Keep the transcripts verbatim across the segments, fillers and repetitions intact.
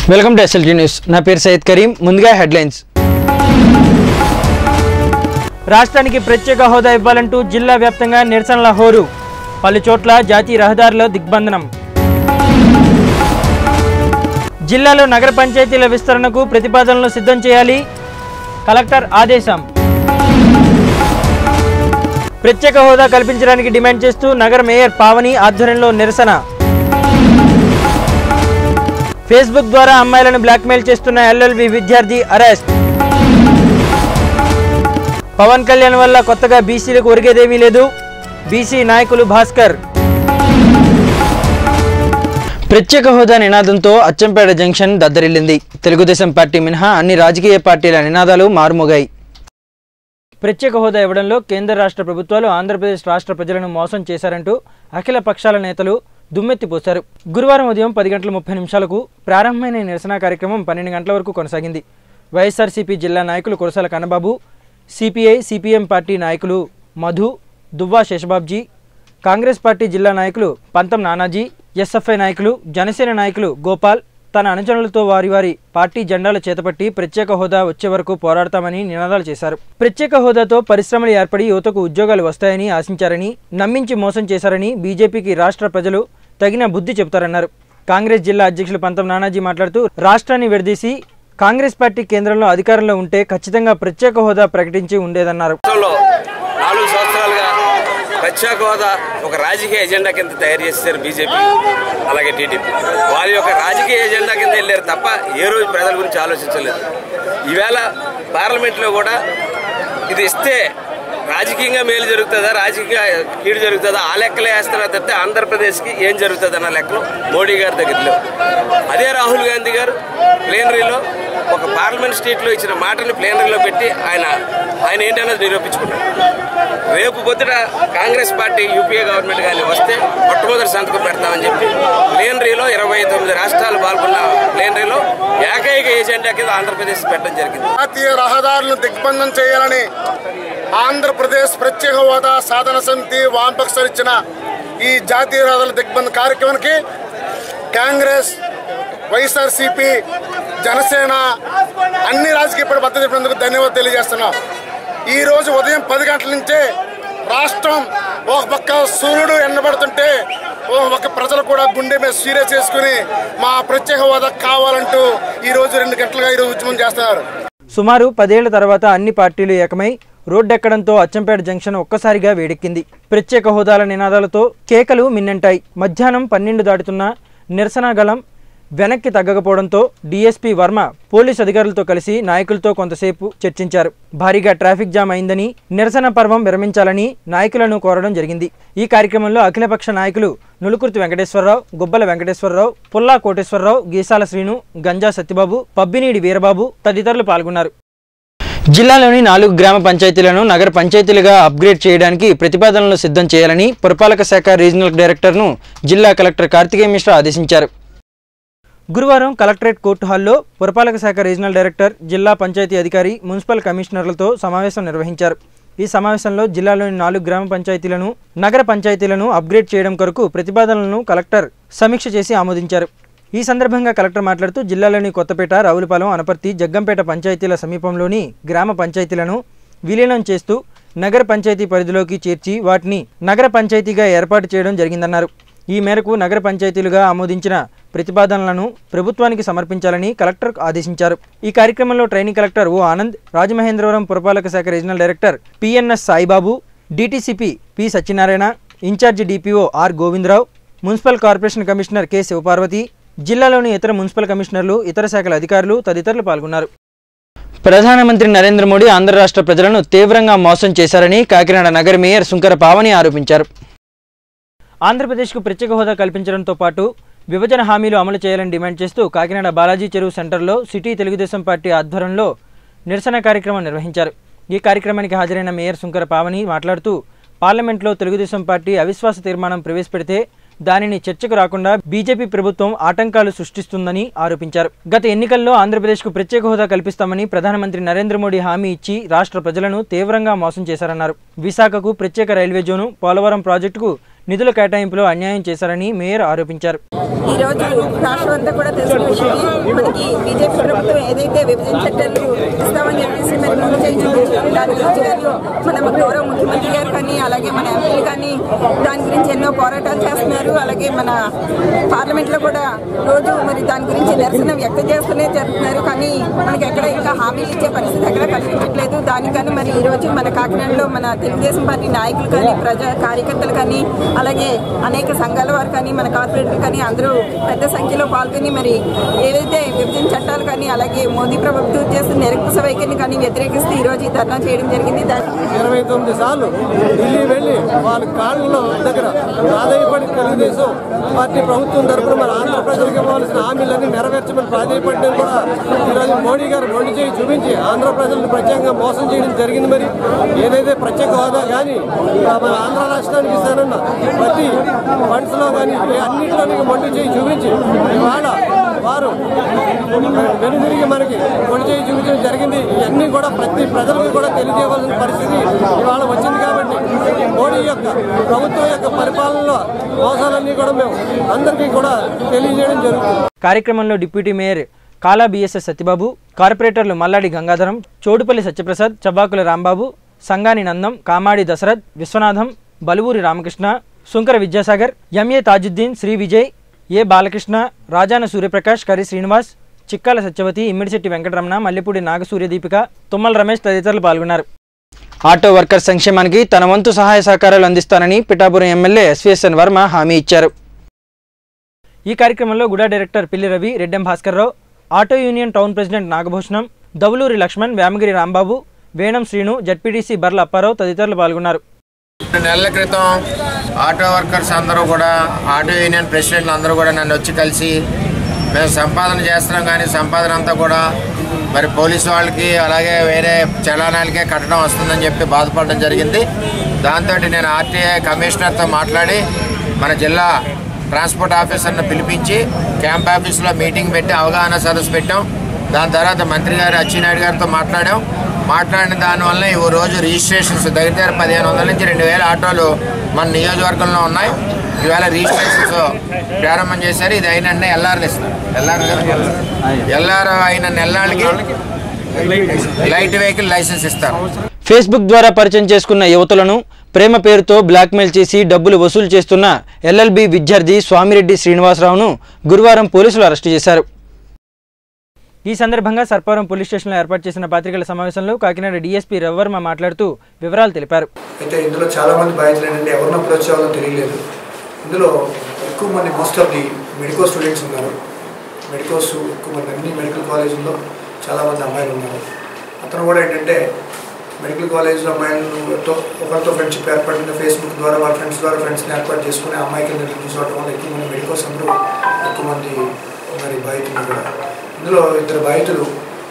Welcome to SLT news. నా పేరు సయ్యద్ కరీం. ముందుగా హెడ్లైన్స్. రాష్ట్రానికి ప్రత్యేక హోదా ఇవ్వాలంటూ జిల్లా వ్యాప్తంగా నిరసనల హోరు. పలు చోట్ల జాతీయ రహదారుల దిగ్బంధనం. జిల్లాలో నగర పంచాయతీల విస్తరణకు ప్రతిపాదనలు సిద్ధం చేయాలి, కలెక్టర్ ఆదేశం. ప్రత్యేక హోదా కల్పించడానికి డిమాండ్ చేస్తూ నగర మేయర్ పావని ఆధ్వర్యంలో నిరసన. ఫేస్బుక్ ద్వారా అమ్మాయిలను బ్లాక్మెయిల్ చేస్తున్న ఎల్ఎల్బి విద్యార్థి అరెస్ట్. పవన్ కళ్యాణ్ వల్ల కొత్తగా బీసీలకు ఒరిగేదేమీ లేదు, బీసీ నాయకులు భాస్కర్. ప్రత్యేక హోదా నినాదంతో అచ్చంపేట జంక్షన్ దద్దరిల్లింది. తెలుగుదేశం పార్టీ మినహా అన్ని రాజకీయ పార్టీల నినాదాలు మారుమోగాయి. ప్రత్యేక హోదా ఇవ్వడంలో కేంద్ర రాష్ట్ర ప్రభుత్వాలు ఆంధ్రప్రదేశ్ రాష్ట్ర ప్రజలను మోసం చేశారంటూ అఖిల పక్షాల నేతలు దుమ్మెత్తిపోశారు. గురువారం ఉదయం పది గంటల ముప్పై నిమిషాలకు ప్రారంభమైన నిరసన కార్యక్రమం పన్నెండు గంటల వరకు కొనసాగింది. వైఎస్ఆర్సీపీ జిల్లా నాయకులు Kurasala Kannababu, CPI CPM party నాయకులు మధు, దువ్వా శేషబాబ్జీ, కాంగ్రెస్ పార్టీ జిల్లా నాయకులు పంతం నానాజీ, ఎస్ఎఫ్ఐ నాయకులు, జనసేన నాయకులు గోపాల్ తన అనుచరులతో వారి వారి పార్టీ జెండాలు చేతపట్టి ప్రత్యేక హోదా వచ్చే వరకు పోరాడతామని నినాదాలు చేశారు. ప్రత్యేక హోదాతో పరిశ్రమలు ఏర్పడి యువతకు ఉద్యోగాలు వస్తాయని ఆశించారని, నమ్మించి మోసం చేశారని బీజేపీకి రాష్ట్ర ప్రజలు తగిన బుద్ధి చెబుతారన్నారు. కాంగ్రెస్ జిల్లా అధ్యక్షులు పంతం నానాజీ మాట్లాడుతూ రాష్ట్రాన్ని విడదీసి కాంగ్రెస్ పార్టీ కేంద్రంలో అధికారంలో ఉంటే ఖచ్చితంగా ప్రత్యేక హోదా ప్రకటించి ఉండేదన్నారు. నాలుగు సంవత్సరాలుగా ప్రత్యేక హోదా ఒక రాజకీయ ఎజెండా కింద తయారు చేశారు బీజేపీ, అలాగే టీడీపీ. వారి యొక్క రాజకీయ ఎజెండా కింద వెళ్ళారు తప్ప ఏ రోజు ప్రజల గురించి ఆలోచించలేదు. ఈవేళ పార్లమెంట్లో కూడా ఇది ఇస్తే రాజకీయంగా మేలు జరుగుతుందా, రాజకీయ కీడు జరుగుతుందా ఆ లెక్కలే వేస్తున్నా తప్పితే ఆంధ్రప్రదేశ్కి ఏం జరుగుతుంది అన్న లెక్కలు మోడీ గారి దగ్గరలో. అదే రాహుల్ గాంధీ గారు ప్లేనరీలో ఒక పార్లమెంట్ స్టేట్లో ఇచ్చిన మాటని ప్లేనరీలో పెట్టి ఆయన ఆయన ఏంటన్నది నిరూపించుకున్నారు. రేపు పొద్దుట కాంగ్రెస్ పార్టీ యూపీఏ గవర్నమెంట్ కానీ వస్తే మొట్టమొదటి సంతకం పెడతామని చెప్పి ప్లేనరీలో ఇరవై తొమ్మిది రాష్ట్రాలు పాల్గొన్న ప్లేనరీలో ఏకైక ఏజెండా కింద ఆంధ్రప్రదేశ్ పెట్టడం జరిగింది. జాతీయ రహదారులను దిగ్బంధం చేయాలని ఆంధ్రప్రదేశ్ ప్రత్యేక హోదా సాధన సమితి వామపక్షాలు ఇచ్చిన ఈ జాతీయ రహదారుల దిగ్బంధ కార్యక్రమానికి కాంగ్రెస్, వైఎస్ఆర్సీపీ, జనసేన అన్ని రాజకీయ పార్టీలు మద్దతు ఇచ్చినందుకు ధన్యవాదాలు తెలియజేస్తున్నాం. ఈరోజు ఉదయం పది గంటల నుంచే రాష్ట్రం ఒక పక్క సూర్యుడు ఎండబడుతుంటే ఒక ప్రజలు కూడా గుండె మీద సీరియస్ చేసుకుని మా ప్రత్యేక హోదా కావాలంటూ ఈరోజు రెండు గంటలుగా ఈరోజు ఉద్యమం చేస్తున్నారు. సుమారు పదేళ్ల తర్వాత అన్ని పార్టీలు ఏకమై రోడ్డెక్కడంతో అచ్చంపేట జంక్షన్ ఒక్కసారిగా వేడెక్కింది. ప్రత్యేక హోదాల నినాదాలతో కేకలు మిన్నంటాయి. మధ్యాహ్నం పన్నెండు దాటుతున్న నిరసన గలం వెనక్కి తగ్గకపోవడంతో డీఎస్పీ వర్మ పోలీసు అధికారులతో కలిసి నాయకులతో కొంతసేపు చర్చించారు. భారీగా ట్రాఫిక్ జామ్ అయిందని, నిరసన పర్వం విరమించాలని నాయకులను కోరడం జరిగింది. ఈ కార్యక్రమంలో అఖిలపక్ష నాయకులు నులుకుర్తి వెంకటేశ్వరరావు, గుబ్బల వెంకటేశ్వరరావు, పుల్లా కోటేశ్వరరావు, గీసాల శ్రీను, గంజా సత్యబాబు, పబ్బినీడి వీరబాబు తదితరులు పాల్గొన్నారు. జిల్లాలోని నాలుగు గ్రామ పంచాయతీలను నగర పంచాయతీలుగా అప్గ్రేడ్ చేయడానికి ప్రతిపాదనలు సిద్ధం చేయాలని పురపాలక శాఖ రీజనల్ డైరెక్టర్ను జిల్లా కలెక్టర్ కార్తికేయ మిశ్రా ఆదేశించారు. గురువారం కలెక్టరేట్ కోర్టు హాల్లో పురపాలక శాఖ రీజనల్ డైరెక్టర్, జిల్లా పంచాయతీ అధికారి, మున్సిపల్ కమిషనర్లతో సమావేశం నిర్వహించారు. ఈ సమావేశంలో జిల్లాలోని నాలుగు గ్రామ పంచాయతీలను నగర పంచాయతీలను అప్గ్రేడ్ చేయడం కొరకు ప్రతిపాదనలను కలెక్టర్ సమీక్ష చేసి ఆమోదించారు. ఈ సందర్భంగా కలెక్టర్ మాట్లాడుతూ జిల్లాలోని కొత్తపేట, రావులపాలెం, అనపర్తి, జగ్గంపేట పంచాయతీల సమీపంలోని గ్రామ పంచాయతీలను విలీనం చేస్తూ నగర పంచాయతీ పరిధిలోకి చేర్చి వాటిని నగర పంచాయతీగా ఏర్పాటు చేయడం జరిగిందన్నారు. ఈ మేరకు నగర పంచాయతీలుగా ఆమోదించిన ప్రతిపాదనలను ప్రభుత్వానికి సమర్పించాలని కలెక్టర్ ఆదేశించారు. ఈ కార్యక్రమంలో training collector O Anand, Rajamahendravaram పురపాలక శాఖ regional director PNS Saibaba, DTCP P Satyanarayana, incharge DPO R Govindarao, municipal corporation commissioner K Sivaparvathi, జిల్లాలోని ఇతర మున్సిపల్ కమిషనర్లు, ఇతర శాఖల అధికారులు తదితరులు పాల్గొన్నారు. ప్రధానమంత్రి నరేంద్ర మోడీ ఆంధ్ర రాష్ట్ర ప్రజలను తీవ్రంగా మోసం చేశారని కాకినాడ నగర మేయర్ సుంకర పావని ఆరోపించారు. ఆంధ్రప్రదేశ్కు ప్రత్యేక హోదా కల్పించడంతో పాటు విభజన హామీలు అమలు చేయాలని డిమాండ్ చేస్తూ కాకినాడ బాలాజీ చెరువు సెంటర్లో సిటీ తెలుగుదేశం పార్టీ ఆధ్వర్యంలో నిరసన కార్యక్రమం నిర్వహించారు. ఈ కార్యక్రమానికి హాజరైన మేయర్ సుంకర పావని మాట్లాడుతూ పార్లమెంట్లో తెలుగుదేశం పార్టీ అవిశ్వాస తీర్మానం ప్రవేశపెడితే దానిని చర్చకు రాకుండా బీజేపీ ప్రభుత్వం ఆటంకాలు సృష్టిస్తుందని ఆరోపించారు. గత ఎన్నికల్లో ఆంధ్రప్రదేశ్కు ప్రత్యేక హోదా కల్పిస్తామని ప్రధానమంత్రి నరేంద్ర మోడీ హామీ ఇచ్చి రాష్ట్ర ప్రజలను తీవ్రంగా మోసం చేశారన్నారు. విశాఖకు ప్రత్యేక రైల్వే జోను, పోలవరం ప్రాజెక్టుకు నిధుల కేటాయింపులో అన్యాయం చేశారని మేయర్ ఆరోపించారు. ఈ రోజు రాష్ట్రం అంతా కూడా తెలిసిన విషయమే. మనకి బీజేపీ ప్రభుత్వం ఏదైతే విభజన చట్టాలు ఇస్తామని చెప్పేసి మరి ముందు చేయి చూపించారు. దాని గురించి కానీ మన గౌరవ ముఖ్యమంత్రి గారు కానీ అలాగే మన ఎంపీలు కానీ దాని గురించి ఎన్నో పోరాటాలు చేస్తున్నారు. అలాగే మన పార్లమెంట్లో కూడా రోజు మరి దాని గురించి నిరసన వ్యక్తం చేస్తూనే జరుగుతున్నారు. కానీ మనకి ఎక్కడ ఇంకా హామీలు ఇచ్చే పరిస్థితి ఎక్కడ కనిపించట్లేదు. దానికని మరి ఈ రోజు మన కాకినాడలో మన తెలుగుదేశం పార్టీ నాయకులు కానీ ప్రజా కార్యకర్తలు కానీ అలాగే అనేక సంఘాల వారు కానీ మన కార్పొరేటర్లు కానీ అందరూ పెద్ద సంఖ్యలో పాల్గొని మరి ఏదైతే విభజన చట్టాలు కానీ అలాగే మోదీ ప్రభుత్వం చేస్తున్న నిరంకుశ వైఖరిని కానీ వ్యతిరేకిస్తూ ఈ రోజు ఈ ధర్నా చేయడం జరిగింది. ఇరవై తొమ్మిది సార్లు ఢిల్లీ వెళ్ళి వాళ్ళ కాళ్ళలో దగ్గర ప్రాధాన్యపడి తెలుగుదేశం పార్టీ ప్రభుత్వం తరఫున మన ఆంధ్ర ప్రజలకు ఇవ్వాల్సిన హామీలన్నీ నెరవేర్చమని ప్రాధాన్యపడడం కూడా ఈరోజు మోడీ గారు మొండి చేయి చూపించి ఆంధ్ర ప్రజలను ప్రత్యేకంగా మోసం చేయడం జరిగింది. మరి ఏదైతే ప్రత్యేక హోదా కానీ మన ఆంధ్ర రాష్ట్రానికి ఇస్తానన్న ప్రతి ఫండ్స్ లో కానీ అన్నింటిలోని మొండి చేయి చూపించి ఇవాళ వారు వెనుదిరిగి మనకి మొండి చేయి చూపించడం జరిగింది. ఇవన్నీ కూడా ప్రతి ప్రజలకు కూడా తెలియజేయవలసిన పరిస్థితి ఇవాళ వచ్చింది. కాబట్టి మోడీ యొక్క ప్రభుత్వం యొక్క పరిపాలనలో మోసాలన్నీ కూడా మేము అందరికీ కూడా తెలియజేయడం జరుగుతుంది. కార్యక్రమంలో deputy mayor Kala BSS Satyababu, కార్పొరేటర్లు మల్లాడి గంగాధరం, చోడుపల్లి సత్యప్రసాద్, చబ్బాకుల రాంబాబు, సంగాని నందం, కామాడి దశరథ్, విశ్వనాథం, బలువూరి రామకృష్ణ, శుంకర విద్యాసాగర్, ఎంఏ తాజుద్దీన్, శ్రీ విజయ్, ఏ బాలకృష్ణ, రాజాన సూర్యప్రకాష్, కరి శ్రీనివాస్, చిక్కాల సత్యవతి, ఇమ్మిడిశెట్టి వెంకటరమణ, మల్లెపూడి నాగసూర్యదీపిక, తుమ్మల రమేష్ తదితరులు పాల్గొన్నారు. ఆటో వర్కర్ సంక్షేమానికి తన వంతు సహాయ సహకారాలు అందిస్తానని పిఠాపురం ఎమ్మెల్యే ఎస్వీఎస్ఎన్ వర్మ హామీ ఇచ్చారు. ఈ కార్యక్రమంలో GUDA director Pilli Ravi, Reddem Bhaskar Rao, auto union town president Nagabhushanam, Davuluri Lakshman, Vemagiri Rambabu, Venam Srinu, ZPTC Barla Apparao తదితరులు పాల్గొన్నారు. నెలల క్రితం ఆటో వర్కర్స్ అందరూ కూడా ఆటో యూనియన్ ప్రెసిడెంట్లు అందరూ కూడా నన్ను వచ్చి కలిసి మేము సంపాదన చేస్తున్నాం కానీ సంపాదన అంతా కూడా మరి పోలీసు వాళ్ళకి అలాగే వేరే చలానాలకే కట్టడం వస్తుందని చెప్పి బాధపడడం జరిగింది. దాంతో నేను ఆర్టీఐ కమిషనర్తో మాట్లాడి మన జిల్లా ట్రాన్స్పోర్ట్ ఆఫీసర్ను పిలిపించి క్యాంప్ ఆఫీస్లో మీటింగ్ పెట్టి అవగాహన సదస్సు పెట్టాం. దాని తర్వాత మంత్రి గారు అచ్చెన్నాయుడు గారితో మాట్లాడాం. మాట్లాడిన దానివల్ల ఈ రోజు రిజిస్ట్రేషన్స్ దగ్గర దగ్గర పదిహేను వందల నుంచి రెండు వేల ఆటోలు మన నియోజకవర్గంలో ఉన్నాయి. ఈవేళ రిజిస్ట్రేషన్స్ ప్రారంభం చేశారు. ఇది అయిన ఎల్ఆర్ని ఇస్తారు. ఎల్ఆర్ ఎల్ఆర్ అయిన నెలలకి లైట్ వెహికల్ లైసెన్స్ ఇస్తారు. ఫేస్బుక్ ద్వారా పరిచయం చేసుకున్న యువతులను ప్రేమ పేరుతో బ్లాక్మెయిల్ చేసి డబ్బులు వసూలు చేస్తున్న ఎల్ఎల్బి విద్యార్థి స్వామిరెడ్డి శ్రీనివాసరావును గురువారం పోలీసులు అరెస్టు చేశారు. ఈ సందర్భంగా సర్పవరం పోలీస్ స్టేషన్లో ఏర్పాటు చేసిన పత్రికల సమావేశంలో కాకినాడ డీఎస్పీ రవివర్మ మాట్లాడుతూ వివరాలు తెలిపారు. అయితే ఇందులో చాలా మంది బాధితులు ఏంటంటే ఎవరినో అప్రోచ్ అవ్వాలో తెలియలేదు. ఇందులో ఎక్కువ మంది most of the medical students ఉన్నారు. మెడికల్స్ ఎక్కువ మంది అన్ని మెడికల్ కాలేజీల్లో చాలామంది అమ్మాయిలు ఉన్నారు. అతను కూడా ఏంటంటే మెడికల్ కాలేజ్లో అమ్మాయిలతో ఒకరితో ఫ్రెండ్షిప్ ఏర్పడిన ఫేస్బుక్ ద్వారా వాళ్ళ ఫ్రెండ్స్ ద్వారా ఫ్రెండ్స్ని ఏర్పాటు చేసుకుని అమ్మాయి కింద తీసుకోవడం వల్ల ఎక్కువ మంది మెడికల్స్ అందరూ ఎక్కువ మంది మరి బాధితులు కూడా. ఇందులో ఇద్దరు బాధితులు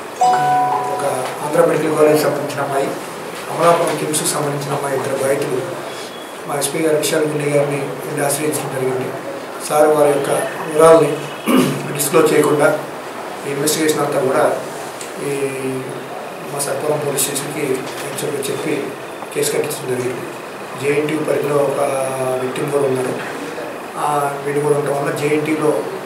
ఒక ఆంధ్ర మెడికల్ కాలేజ్ సంబంధించిన అమ్మాయి, అమలాపురం కిమ్స్కి సంబంధించిన అమ్మాయి ఇద్దరు బాధితులు మా ఎస్పీ గారు విశాల్ గుండె గారిని వెళ్ళి ఆశ్రయించడం జరిగింది. సార్ వారి యొక్క వివరాలని డిస్క్లోజ్ చేయకుండా ఇన్వెస్టిగేషన్ అంతా కూడా ఈ మా సర్పవరం పోలీస్ స్టేషన్కి చెప్పి కేసు కట్టించడం జరిగింది. జేఎన్టీ పరిధిలో ఒక విక్టిమ్ కూడా ఉన్నారు. వీళ్ళు కూడా ఉండటం వల్ల జేఎన్టీలో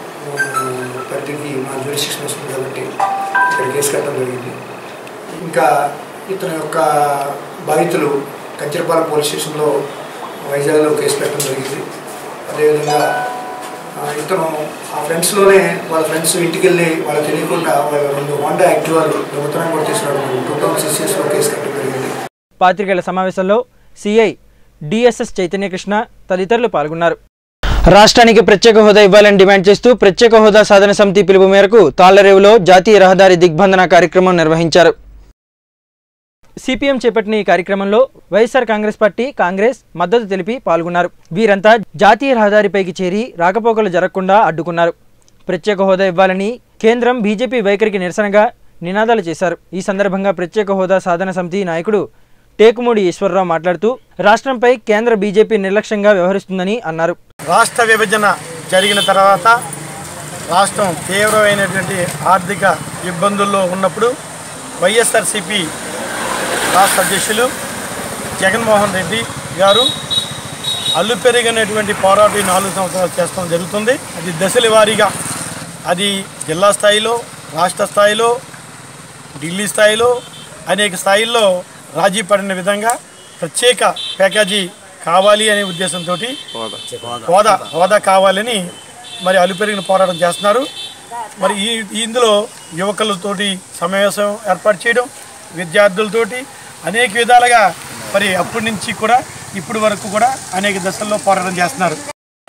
పరిధికి మా జ్యూరిస్డిక్షన్ వస్తుంది కాబట్టి ఇక్కడ కేసు కట్టడం జరిగింది. ఇంకా ఇతని యొక్క బాధితులు కంచరపాలెం పోలీస్ స్టేషన్లో వైజాగ్లో కేసు పెట్టడం జరిగింది. అదేవిధంగా ఇతను ఆ ఫ్రెండ్స్లోనే వాళ్ళ ఫ్రెండ్స్ ఇంటికి వెళ్ళి వాళ్ళకి తెలియకుండా వాళ్ళ రెండు హోండా యాక్టివాలు దొంగతనం కూడా తీసుకురావడం టూ థౌసండ్ సిక్స్టీన్లో కేసు కట్టడం జరిగింది. పాత్రికేయుల సమావేశంలో సిఐ డిఎస్ఎస్ చైతన్యకృష్ణ తదితరులు పాల్గొన్నారు. రాష్ట్రానికి ప్రత్యేక హోదా ఇవ్వాలని డిమాండ్ చేస్తూ ప్రత్యేక హోదా సాధన సమితి పిలుపు మేరకు తాళ్లరేవులో జాతీయ రహదారి దిగ్బంధన కార్యక్రమం నిర్వహించారు. సిపిఎం చేపట్టిన ఈ కార్యక్రమంలో వైఎస్ఆర్ కాంగ్రెస్ పార్టీ, కాంగ్రెస్ మద్దతు తెలిపి పాల్గొన్నారు. వీరంతా జాతీయ రహదారిపైకి చేరి రాకపోకలు జరగకుండా అడ్డుకున్నారు. ప్రత్యేక హోదా ఇవ్వాలని కేంద్రం బీజేపీ వైఖరికి నిరసనగా నినాదాలు చేశారు. ఈ సందర్భంగా ప్రత్యేక హోదా సాధన సమితి నాయకుడు టేకుమూడి ఈశ్వరరావు మాట్లాడుతూ రాష్ట్రంపై కేంద్ర బీజేపీ నిర్లక్ష్యంగా వ్యవహరిస్తుందని అన్నారు. రాష్ట్ర విభజన జరిగిన తర్వాత రాష్ట్రం తీవ్రమైనటువంటి ఆర్థిక ఇబ్బందుల్లో ఉన్నప్పుడు వైఎస్ఆర్సీపీ రాష్ట్ర అధ్యక్షులు జగన్మోహన్ రెడ్డి గారు అల్లు పెరిగినటువంటి పోరాటం నాలుగు సంవత్సరాలు చేస్తాం జరుగుతుంది. అది దశల వారీగా అది జిల్లా స్థాయిలో, రాష్ట్ర స్థాయిలో, ఢిల్లీ స్థాయిలో అనేక స్థాయిల్లో రాజీ పడిన విధంగా ప్రత్యేక ప్యాకేజీ కావాలి అనే ఉద్దేశంతో హోదా హోదా కావాలని మరి అల్లు పెరిగిన పోరాటం చేస్తున్నారు. మరి ఈ ఇందులో యువకులతోటి సమావేశం ఏర్పాటు చేయడం, విద్యార్థులతోటి అనేక విధాలుగా మరి అప్పటి నుంచి కూడా ఇప్పటి వరకు కూడా అనేక దశల్లో పోరాటం చేస్తున్నారు.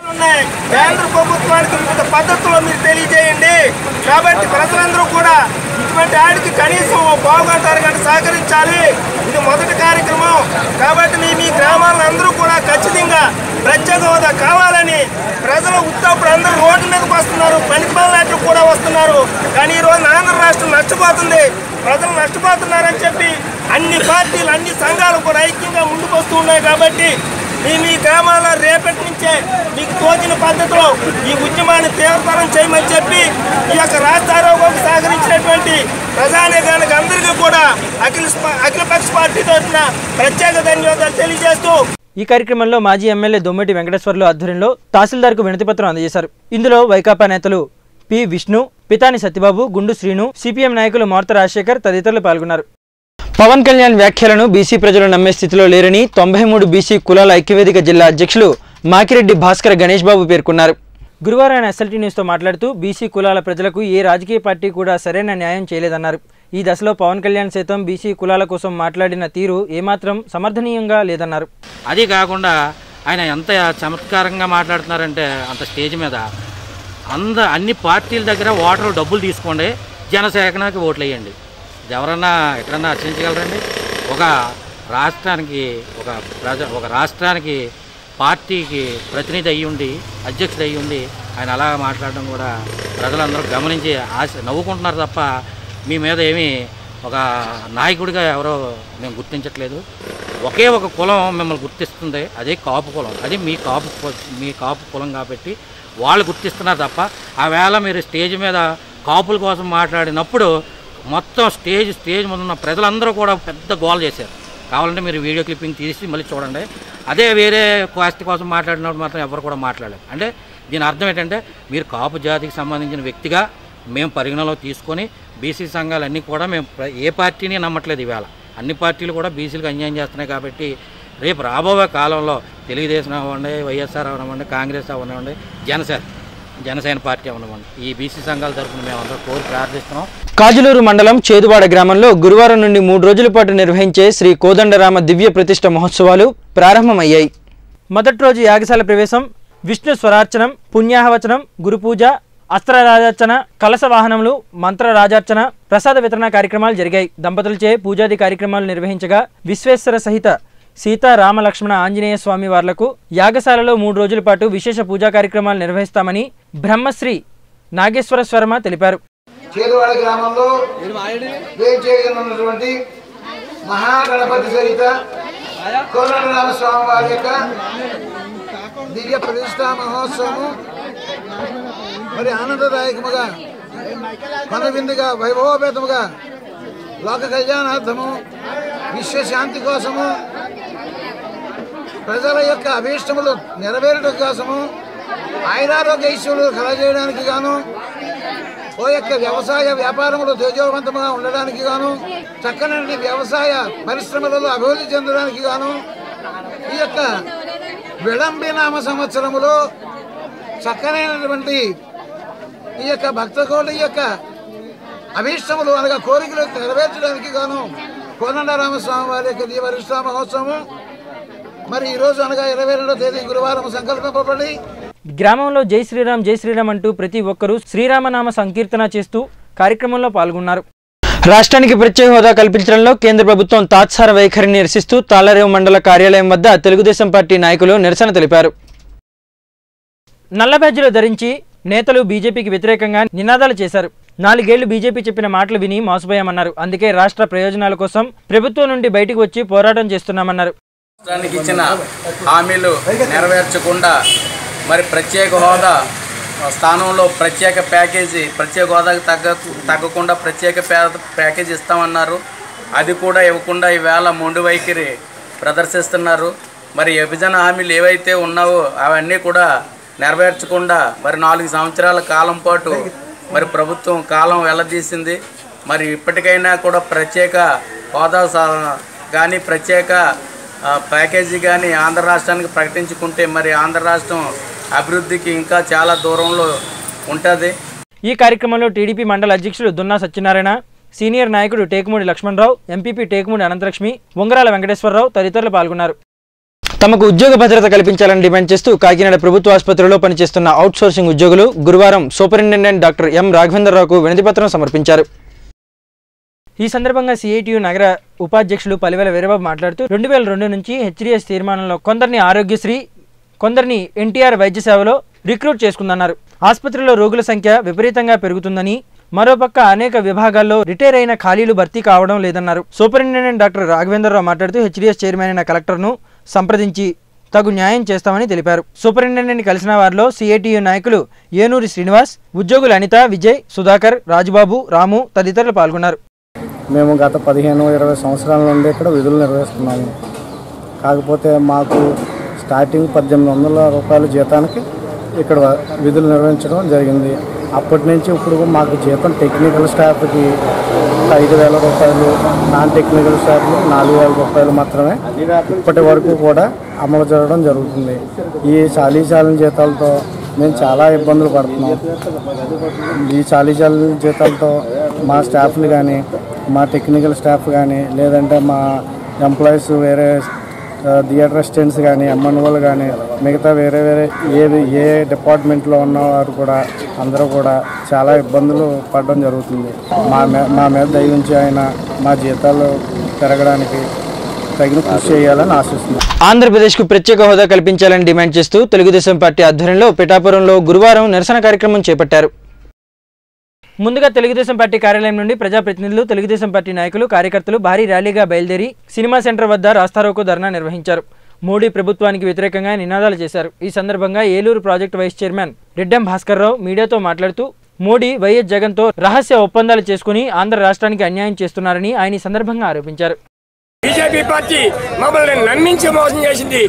కేంద్ర ప్రభుత్వానికి వివిధ పద్ధతుల్లో మీరు తెలియజేయండి. కాబట్టి ప్రజలందరూ కూడా ఇటువంటి ఆడికి కనీసం పావుగంట అరగంట సహకరించాలి. ఇది మొదటి కార్యక్రమం. కాబట్టి మీ మీ గ్రామాలను అందరూ కూడా ఖచ్చితంగా ప్రత్యేక హోదా కావాలని ప్రజలు ఉత్తప్పుడు అందరూ రోడ్డు మీదకి వస్తున్నారు, పనిపాలనట్లు కూడా వస్తున్నారు. కానీ ఈరోజు ఆంధ్ర రాష్ట్రం నష్టపోతుంది, ప్రజలు నష్టపోతున్నారని చెప్పి అన్ని పార్టీలు అన్ని సంఘాలు కూడా ఐక్యంగా ముందుకు వస్తూ ఉన్నాయి. కాబట్టి మీ మీ గ్రామాల్లో రేపటి నుంచే మీకు తోచిన పద్ధతిలో ఈ ఉద్యమాన్ని తీవ్రతరం చేయమని చెప్పి ఈ యొక్క రాష్ట్ర ఆరోగ్యానికి సహకరించినటువంటి ప్రజానీకానికి అందరికీ కూడా అఖిల అఖిలపక్ష పార్టీ తరఫున ప్రత్యేక ధన్యవాదాలు తెలియజేస్తూ ఈ కార్యక్రమంలో మాజీ ఎమ్మెల్యే దొమ్మటి వెంకటేశ్వర్లు ఆధ్వర్యంలో తహసీల్దార్కు వినతిపత్రం అందజేశారు. ఇందులో వైకాపా నేతలు పి విష్ణు, పితాని సత్యబాబు, గుండు శ్రీను, సిపిఎం నాయకులు మోర్త రాజశేఖర్ తదితరులు పాల్గొన్నారు. పవన్ కళ్యాణ్ వ్యాఖ్యలను బీసీ ప్రజలు నమ్మే స్థితిలో లేరని తొంభై మూడు బీసీ కులాల ఐక్యవేదిక జిల్లా అధ్యక్షులు మాకిరెడ్డి భాస్కర్ గణేష్ బాబు పేర్కొన్నారు. గురువారం ఆయన ఎస్ఎల్టీ న్యూస్తో మాట్లాడుతూ బీసీ కులాల ప్రజలకు ఏ రాజకీయ పార్టీ కూడా సరైన న్యాయం చేయలేదన్నారు. ఈ దశలో పవన్ కళ్యాణ్ సైతం బీసీ కులాల కోసం మాట్లాడిన తీరు ఏమాత్రం సమర్థనీయంగా లేదన్నారు. అది కాకుండా ఆయన ఎంత చమత్కారంగా మాట్లాడుతున్నారంటే అంత స్టేజ్ మీద అంద అన్ని పార్టీల దగ్గర ఓటర్లు డబ్బులు తీసుకోండి, జనసేనకి ఓట్లు వేయండి. ఎవరన్నా ఎక్కడన్నా హర్షించగలరండి? ఒక రాష్ట్రానికి ఒక ప్రజ ఒక రాష్ట్రానికి పార్టీకి ప్రతినిధి అయ్యి ఉండి, అధ్యక్షుడు అయ్యి ఉండి ఆయన అలా మాట్లాడడం కూడా ప్రజలందరూ గమనించి ఆశ నవ్వుకుంటున్నారు తప్ప మీ మీద ఏమీ ఒక నాయకుడిగా ఎవరో మేము గుర్తించట్లేదు. ఒకే ఒక కులం మిమ్మల్ని గుర్తిస్తుంది, అదే కాపు కులం. అది మీ కాపు మీ కాపు కులం కాబట్టి వాళ్ళు గుర్తిస్తున్నారు తప్ప ఆ వేళ మీరు స్టేజ్ మీద కాపుల కోసం మాట్లాడినప్పుడు మొత్తం స్టేజ్ స్టేజ్ ముందు ఉన్న ప్రజలందరూ కూడా పెద్ద గోల్ చేశారు. కావాలంటే మీరు వీడియో క్లిప్పింగ్ తీసి మళ్ళీ చూడండి. అదే వేరే కాస్ట్ కోసం మాట్లాడినప్పుడు మాత్రం ఎవరు కూడా మాట్లాడలేదు. అంటే దీని అర్థం ఏంటంటే మీరు కాపు జాతికి సంబంధించిన వ్యక్తిగా మేము పరిగణలో తీసుకొని బీసీ సంఘాలన్నీ కూడా మేము ఏ పార్టీని నమ్మట్లేదు. ఈవేళ అన్ని పార్టీలు కూడా బీసీలకు అన్యాయం చేస్తున్నాయి. కాబట్టి రేపు రాబోయే కాలంలో తెలుగుదేశం అవ్వండి, వైఎస్ఆర్ అవనివ్వండి, కాంగ్రెస్ అవనివ్వండి, జనసేన జనసేన పార్టీ అవనివ్వండి, ఈ బీసీ సంఘాల తరఫున మేము అందరూ కోరి ప్రార్థిస్తున్నాం. కాజులూరు మండలం చేదువాడ గ్రామంలో గురువారం నుండి మూడు రోజుల పాటు నిర్వహించే శ్రీ కోదండరామ దివ్య ప్రతిష్ఠ మహోత్సవాలు ప్రారంభమయ్యాయి. మొదటి రోజు యాగశాల ప్రవేశం, విష్ణు స్వరార్చనం, పుణ్యాహవచనం, గురుపూజ, అస్త్రరాజార్చన, కలశ వాహనములు, మంత్ర రాజార్చన, ప్రసాద వితరణ కార్యక్రమాలు జరిగాయి. దంపతులచే పూజాది కార్యక్రమాలు నిర్వహించగా విశ్వేశ్వర సహిత సీతా రామ లక్ష్మణ ఆంజనేయ స్వామి వార్లకు యాగశాలలో మూడు రోజుల పాటు విశేష పూజా కార్యక్రమాలు నిర్వహిస్తామని బ్రహ్మశ్రీ నాగేశ్వర శర్మ తెలిపారు. చేదువాడ గ్రామంలో చేయనున్నటువంటి మహాగణపతి సహిత కోదండరామ స్వామి వారి యొక్క దివ్య ప్రతిష్ఠా మహోత్సవము మరి ఆనందదాయకముగా కనువిందుగా వైభవపేతముగా లోక కళ్యాణార్థము విశ్వశాంతి కోసము ప్రజల యొక్క అభీష్టములు నెరవేరడం కోసము ఆయురారోగ్య ఐశ్వర్యులు కలగజేయడానికి గాను ఓ యొక్క వ్యవసాయ వ్యాపారములు తేజోవంతముగా ఉండడానికి గాను చక్కని వ్యవసాయ పరిశ్రమలలో అభివృద్ధి చెందడానికి గాను ఈ యొక్క విళంబినామ సంవత్సరములో చక్కనైనటువంటి ఈ యొక్క భక్తకోటి యొక్క అభీష్టములు అనగా కోరికలు నెరవేర్చడానికి గాను కోదండరామస్వామి వారి యొక్క దీవరిష్ట మహోత్సవం మరి ఈ రోజు అనగా ఇరవై రెండో తేదీ గురువారం సంకల్పింపబడి గ్రామంలో జై శ్రీరామ్ జై శ్రీరామ్ అంటూ ప్రతి ఒక్కరూ శ్రీరామనామ సంకీర్తన చేస్తూ కార్యక్రమంలో పాల్గొన్నారు. రాష్ట్రానికి ప్రత్యేక హోదా కల్పించడంలో కేంద్ర ప్రభుత్వం తాత్సార వైఖరిని నిరసిస్తూ తాళ్లరేవు మండల కార్యాలయం వద్ద తెలుగుదేశం పార్టీ నాయకులు నిరసన తెలిపారు. నల్ల బ్యాడ్జీలు ధరించి నేతలు బీజేపీకి వ్యతిరేకంగా నినాదాలు చేశారు. నాలుగేళ్లు బీజేపీ చెప్పిన మాటలు విని మోసపోయామన్నారు. అందుకే రాష్ట్ర ప్రయోజనాల కోసం ప్రభుత్వం నుండి బయటకు వచ్చి పోరాటం చేస్తున్నామన్నారు. రాష్ట్రానికి ఇచ్చిన హామీలు నెరవేర్చకుండా మరి ప్రత్యేక హోదా స్థానంలో ప్రత్యేక ప్యాకేజీ ప్రత్యేక హోదాకు తగ్గ తగ్గకుండా ప్రత్యేక ప్యాకేజీ ఇస్తామన్నారు. అది కూడా ఇవ్వకుండా ఈవేళ మొండి వైఖరి ప్రదర్శిస్తున్నారు. మరి విభజన హామీలు ఏవైతే ఉన్నావో అవన్నీ కూడా నెరవేర్చకుండా మరి నాలుగు సంవత్సరాల కాలం పాటు మరి ప్రభుత్వం కాలం వెల్లదీసింది. మరి ఇప్పటికైనా కూడా ప్రత్యేక హోదా కానీ ప్రత్యేక ప్యాకేజీ కానీ ఆంధ్ర రాష్ట్రానికి ప్రకటించుకుంటే మరి ఆంధ్ర రాష్ట్రం అభివృద్ధికి ఇంకా చాలా దూరంలో ఉంటుంది. ఈ కార్యక్రమంలో టీడీపీ మండల అధ్యక్షుడు దున్నా సత్యనారాయణ, సీనియర్ నాయకుడు టేకుమూడి లక్ష్మణరావు, ఎంపీపీ టేకుమూడి అనంతలక్ష్మి, ఉంగరాల వెంకటేశ్వరరావు తదితరులు పాల్గొన్నారు. తమకు ఉద్యోగ భద్రత కల్పించాలని డిమాండ్ చేస్తూ కాకినాడ ప్రభుత్వ ఆసుపత్రిలో పనిచేస్తున్న అవుట్ సోర్సింగ్ ఉద్యోగులు గురువారం సూపరింటెండెంట్ డాక్టర్ ఎం రాఘవేంద్రరావుకు వినతిపత్రం సమర్పించారు. ఈ సందర్భంగా సిఐటియు నగర ఉపాధ్యక్షులు పలివేల వీరబాబు మాట్లాడుతూ రెండు వేల రెండు నుంచి హెచ్డిఎస్ తీర్మానంలో కొందరిని ఆరోగ్యశ్రీ, కొందరిని ఎన్టీఆర్ వైద్య సేవలో రిక్రూట్ చేసుకుందన్నారు. ఆసుపత్రిలో రోగుల సంఖ్య విపరీతంగా పెరుగుతుందని, మరోపక్క అనేక విభాగాల్లో రిటైర్ అయిన ఖాళీలు భర్తీ కావడం లేదన్నారు. సూపరింటెండెంట్ డాక్టర్ రాఘవేంద్రరావు మాట్లాడుతూ హెచ్డిఎస్ చైర్మన్ అయిన కలెక్టర్ను సంప్రదించి తగు న్యాయం చేస్తామని తెలిపారు. సూపరింటెండెంట్ కలిసిన వారిలో సిఐటియు నాయకులు ఏనూరి శ్రీనివాస్, ఉద్యోగులు అనిత, విజయ్, సుధాకర్, రాజుబాబు, రాము తదితరులు పాల్గొన్నారు. మేము గత పదిహేను ఇరవై సంవత్సరాల నుండి ఇక్కడ విధులు నిర్వహిస్తున్నాము. కాకపోతే మాకు స్టార్టింగ్ పద్దెనిమిది వందల రూపాయల జీతానికి ఇక్కడ విధులు నిర్వహించడం జరిగింది. అప్పటి నుంచి ఇప్పుడు మాకు జీతం టెక్నికల్ స్టాఫ్కి ఐదు వేల రూపాయలు, నాన్ టెక్నికల్ స్టాఫ్కి నాలుగు వేల రూపాయలు మాత్రమే ఇప్పటి వరకు కూడా అమలు జరగడం జరుగుతుంది. ఈ చాలీ చాలిన జీతాలతో మేము చాలా ఇబ్బందులు పడుతున్నాం. ఈ చాలీ చాలిన జీతాలతో మా స్టాఫ్ని కానీ, మా టెక్నికల్ స్టాఫ్ కానీ, లేదంటే మా ఎంప్లాయీస్ వేరే థియేటర్ అసిస్టెంట్స్ కానీ, ఎంఎన్ఓలు కానీ, మిగతా వేరే వేరే ఏ ఏ డిపార్ట్మెంట్లో ఉన్నవారు కూడా అందరూ కూడా చాలా ఇబ్బందులు పడడం జరుగుతుంది. మా మా మీద దయ ఉంచి ఆయన మా జీతాలు పెరగడానికి తగిన కృషి చేయాలని ఆశిస్తున్నాం. ఆంధ్రప్రదేశ్కు ప్రత్యేక హోదా కల్పించాలని డిమాండ్ చేస్తూ తెలుగుదేశం పార్టీ ఆధ్వర్యంలో పిఠాపురంలో గురువారం నిరసన కార్యక్రమం చేపట్టారు. ముందుగా తెలుగుదేశం పార్టీ కార్యాలయం నుండి ప్రజాప్రతినిధులు, తెలుగుదేశం పార్టీ నాయకులు, కార్యకర్తలు భారీ ర్యాలీగా బయలుదేరి సినిమా సెంటర్ వద్ద రాస్తారోకో ధర్నా నిర్వహించారు. మోడీ ప్రభుత్వానికి వ్యతిరేకంగా నినాదాలు చేశారు. ఈ సందర్భంగా Eluru project vice chairman Reddem Bhaskar Rao మీడియాతో మాట్లాడుతూ మోడీ వైఎస్ జగన్తో రహస్య ఒప్పందాలు చేసుకుని ఆంధ్ర రాష్ట్రానికి అన్యాయం చేస్తున్నారని ఆయన ఈ సందర్భంగా ఆరోపించారు. బీజేపీ పార్టీ మమ్మల్ని నమ్మించి మోసం చేసింది.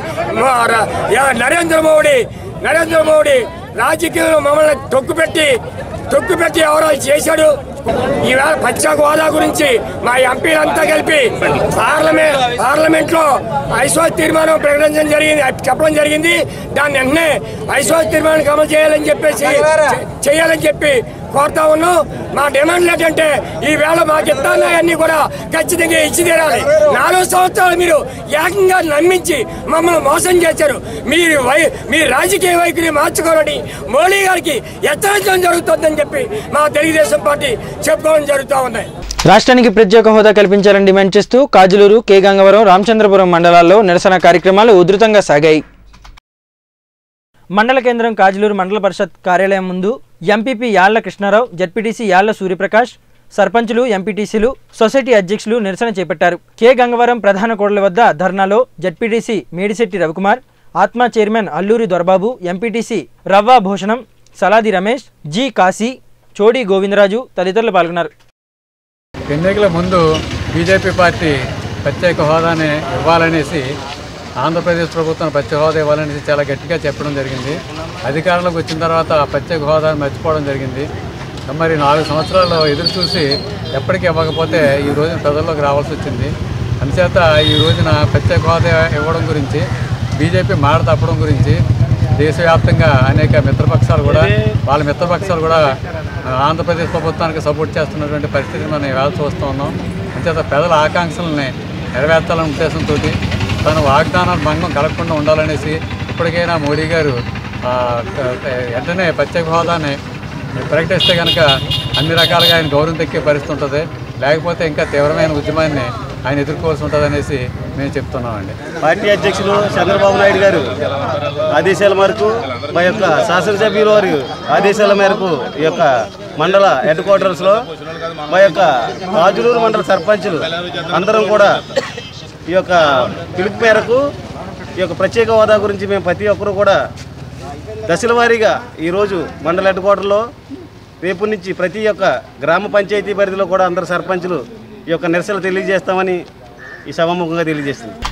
నరేంద్ర మోడీ నరేంద్ర మోడీ రాజకీయంలో మమ్మల్ని తొక్కుపెట్టి తొక్కుపెట్టి ఎవరో చేశాడు. ఈవేళ ప్రత్యేక హోదా గురించి మా ఎంపీలంతా కలిపి పార్లమెంట్ పార్లమెంట్ లో ఐశ్వర్య తీర్మానం ప్రకటించడం జరిగింది, చెప్పడం జరిగింది. దాన్ని వెంటనే ఐశ్వర్య తీర్మానానికి అమలు చేయాలని చెప్పేసి చేయాలని చెప్పి కోరుతా ఉన్నాం. మా డిమాండ్లు ఏంటంటే ఈ వేళ మాకు ఇస్తాన్ని కూడా ఖచ్చితంగా ఇచ్చి తీరాలి. నాలుగు సంవత్సరాలు మీరు ఏకంగా నమ్మించి మమ్మల్ని మోసం చేశారు. మీరు వై మీ రాజకీయ వైఖరి మార్చుకోవాలని మోడీ గారికి హెచ్చరించడం జరుగుతుందని చెప్పి మా తెలుగుదేశం పార్టీ చెప్పుకోవడం జరుగుతూ ఉంది. రాష్ట్రానికి ప్రత్యేక హోదా కల్పించాలని డిమాండ్ చేస్తూ కాజులూరు, కే గంగవరం, రామచంద్రపురం మండలాల్లో నిరసన కార్యక్రమాలు ఉధృతంగా సాగాయి. మండల కేంద్రం కాజులూరు మండల పరిషత్ కార్యాలయం ముందు ఎంపీపీ యాళ్ల కృష్ణారావు, జడ్పీటీసీ యాళ్ల సూర్యప్రకాష్, సర్పంచులు, ఎంపీటీసీలు, సొసైటీ అధ్యక్షులు నిరసన చేపట్టారు. కె గంగవరం ప్రధాన కూడలి వద్ద ధర్నాలో ZPTC Medisetti Ravikumar, ATMA chairman Alluri Dorababu, MPTC Ravva Bhushanam, Saladi Ramesh, G Kasi, Chodi Govindaraju తదితరులు పాల్గొన్నారు. ఎన్నికల ముందు బీజేపీ పార్టీ ప్రత్యేక హోదాని ఇవ్వాలనేసి, ఆంధ్రప్రదేశ్ ప్రభుత్వం ప్రత్యేక హోదా ఇవ్వాలనేసి చాలా గట్టిగా చెప్పడం జరిగింది. అధికారంలోకి వచ్చిన తర్వాత ప్రత్యేక హోదాను మర్చిపోవడం జరిగింది. మరి నాలుగు సంవత్సరాలు ఎదురు చూసి ఎప్పటికీ ఇవ్వకపోతే ఈ రోజున ప్రజల్లోకి రావాల్సి వచ్చింది. అందుచేత ఈ రోజున ప్రత్యేక హోదా ఇవ్వడం గురించి, బీజేపీ మాట తప్పడం గురించి దేశవ్యాప్తంగా అనేక మిత్రపక్షాలు కూడా వాళ్ళ మిత్రపక్షాలు కూడా ఆంధ్రప్రదేశ్ ప్రభుత్వానికి సపోర్ట్ చేస్తున్నటువంటి పరిస్థితిని మనం ఇవాళ చూస్తూ ఉన్నాం. అంచేత ప్రజల ఆకాంక్షలని నెరవేర్చాలనే ఉద్దేశంతో తన వాగ్దానాలు భంగం కలగకుండా ఉండాలనేసి ఇప్పటికైనా మోడీ గారు వెంటనే ప్రత్యేక హోదాని ప్రకటిస్తే కనుక అన్ని రకాలుగా ఆయన గౌరవం దక్కే పరిస్థితి ఉంటుంది. లేకపోతే ఇంకా తీవ్రమైన ఉద్యమాన్ని ఆయన ఎదుర్కోవాల్సి ఉంటుంది అనేసి మేము చెప్తున్నామండి. పార్టీ అధ్యక్షులు చంద్రబాబు నాయుడు గారు ఆదేశాల మేరకు మా యొక్క శాసనసభ్యులు వారి ఆదేశాల మేరకు ఈ యొక్క మండల హెడ్ క్వార్టర్స్లో మా యొక్క కాజులూరు మండల సర్పంచులు అందరం కూడా ఈ యొక్క పిలుపు మేరకు ఈ యొక్క ప్రత్యేక హోదా గురించి మేము ప్రతి ఒక్కరూ కూడా దశల వారీగా ఈరోజు మండల హెడ్ క్వార్టర్లో రేపు నుంచి ప్రతి ఒక్క గ్రామ పంచాయతీ పరిధిలో కూడా అందరు సర్పంచులు ఈ యొక్క నిరసనలు తెలియజేస్తామని ఈ సభాముఖంగా తెలియజేస్తుంది.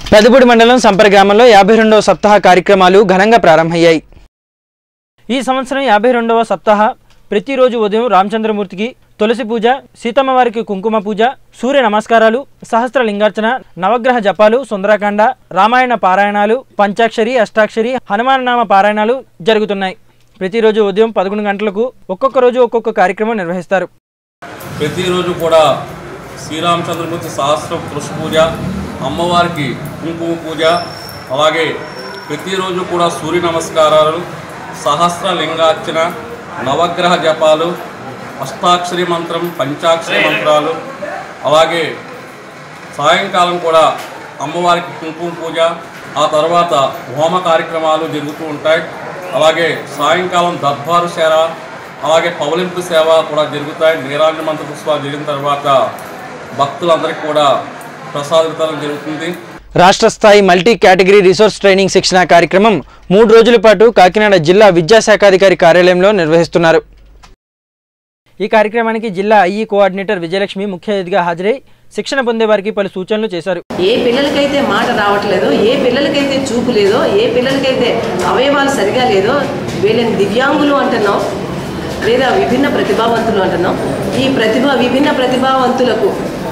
పెదపూడి మండలం సంపర గ్రామంలో యాభై రెండవ సప్తాహ కార్యక్రమాలు ఘనంగా ప్రారంభమయ్యాయి. ఈ సంవత్సరం యాభై రెండవ సప్తాహ ప్రతిరోజు ఉదయం రామచంద్రమూర్తికి తులసి పూజ, సీతమ్మవారికి కుంకుమ పూజ, సూర్య నమస్కారాలు, సహస్ర లింగార్చన, నవగ్రహ జపాలు, సుందరకాండ, రామాయణ పారాయణాలు, పంచాక్షరి, అష్టాక్షరి, హనుమాన్ నామ పారాయణాలు జరుగుతున్నాయి. ప్రతిరోజు ఉదయం పదకొండు గంటలకు ఒక్కొక్క రోజు ఒక్కొక్క కార్యక్రమం నిర్వహిస్తారు. ప్రతిరోజు కూడా శ్రీరామచంద్రమూర్తి సహస్ర తులసి పూజ, అమ్మవారికి కుంకుమ పూజ, అలాగే ప్రతిరోజు కూడా సూర్య నమస్కారాలు, సహస్ర లింగార్చన, నవగ్రహ జపాలు, అష్టాక్షరి మంత్రం, పంచాక్షరి మంత్రాలు, అలాగే సాయంకాలం కూడా అమ్మవారికి కుంకుమ పూజ, ఆ తర్వాత హోమ కార్యక్రమాలు జరుగుతూ ఉంటాయి. అలాగే సాయంకాలం దర్బారు సేవ, అలాగే పవలింపు సేవ కూడా జరుగుతాయి. నీరాజన మంత్ర పుష్పాలు జరిగిన తర్వాత భక్తులందరికీ కూడా ప్రసాద వితరణ జరుగుతుంది. రాష్ట్ర స్థాయి మల్టీ కేటగిరీ రిసోర్స్ ట్రైనింగ్ శిక్షణ కార్యక్రమం మూడు రోజుల పాటు కాకినాడ జిల్లా విద్యాశాఖాధికారి కార్యాలయంలో నిర్వహిస్తున్నారు. ఈ కార్యక్రమానికి జిల్లా ఐఈ కోఆర్డినేటర్ విజయలక్ష్మి ముఖ్య అతిథిగా హాజరై శిక్షణ పొందే వారికి పలు సూచనలు చేశారు. ఏ పిల్లలకైతే మాట రావట్లేదో, ఏ పిల్లలకైతే చూపు లేదో, ఏ పిల్లలకైతే అవయవాలు సరిగా లేదో వీళ్ళని దివ్యాంగులు అంటున్నాం, లేదా విభిన్న ప్రతిభావంతులు అంటున్నాం. ఈ ప్రతిభ విభిన్న ప్రతిభావంతులకు